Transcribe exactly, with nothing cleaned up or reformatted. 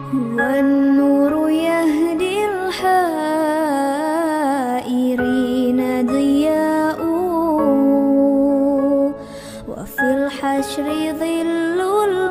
هو النور يهدي الحائرين ضياء، وفي الحشر ظل